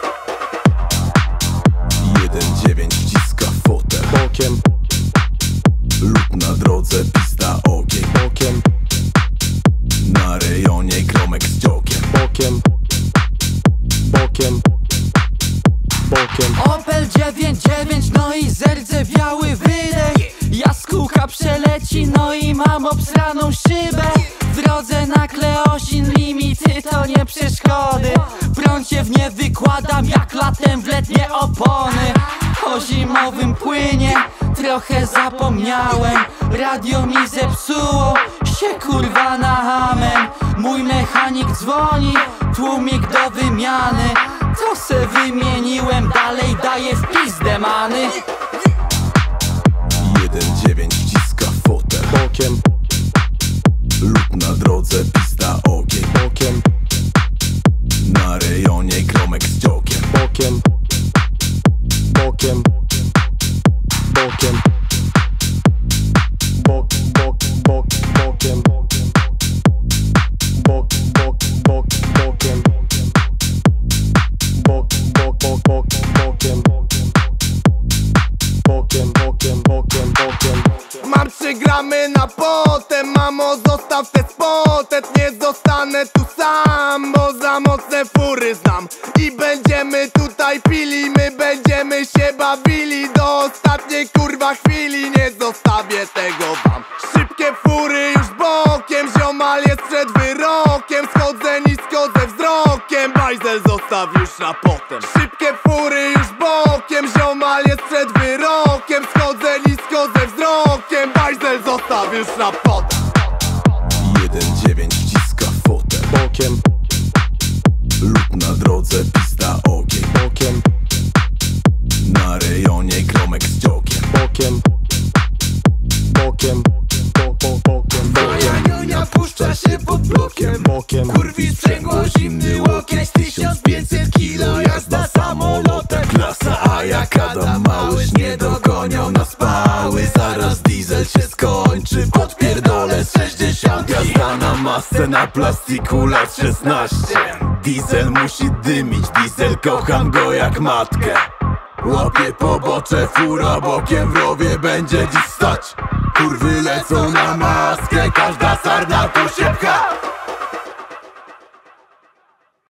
1-9 wciska fotel bokiem, lud na drodze, pista, ogień bokiem, na rejonie, gromek z dziokiem bokiem, bokiem, bokiem. Opel 99, no i zerdzewiały wydech. Jaskółka przeleci, no i mam obsraną szybę. W drodze na Kleosin, limity to nie przeszkody. Prącie w nie wykładam jak latem w letnie opony. O zimowym płynie trochę zapomniałem. Radio mi zepsuło się kurwa na amen. Mój mechanik dzwoni, tłumik do wymiany. To se wymieniłem, dalej daję w pizdę many. 1-9 wciska fotel Bokiem, lud na drodze, pista, ogień bokiem, na rejonie, gromek z dziokiem bokiem, bokiem, bokiem, bok, bok, bok, bokiem, bok, bok, bok, bokiem, bok, bok, bok, bok, bokiem, bokiem, bokiem, bokiem, bokiem. Mam 3 gramy na potem, mamo zostaw te spotet. Nie zostanę tu sam, bo za mocne fury znam. I będziemy tutaj pili, my będziemy się bawili do ostatniej kurwa chwili. Nie zostawię tego wam. Szybkie fury już bokiem, ziomal jest przed wyrokiem. Schodzę nisko ze wzrokiem, bajzel zostaw już na potem. Szybkie fury już bokiem, ziomal jest przed wyrokiem. Schodzę nisko ze wzrokiem, bajzel zostaw już na potem. 1-9 wciska fotel Bokiem, lud na drodze, pista, ogień bokiem, na rejonie, gromek z dziokiem bokiem, bokiem, bokiem, bokiem, Moja nionia puszcza się pod blokiem. bokiem, Kurwi sprzęgło, zimny łokieć. 1500 kilo, jazda samolotem. Klasa A jak Adam Małysz, nie dogonią nas pały. Zaraz diesel się skończy, podpierdolę z 60. Jazda na masę, na plastiku, lat 16. Diesel musi dymić, diesel kocham go jak matkę. Łapie pobocze, fura bokiem, w rowie będzie dziś stać. Kurwy lecą na maskę, każda sarna tu się pcha.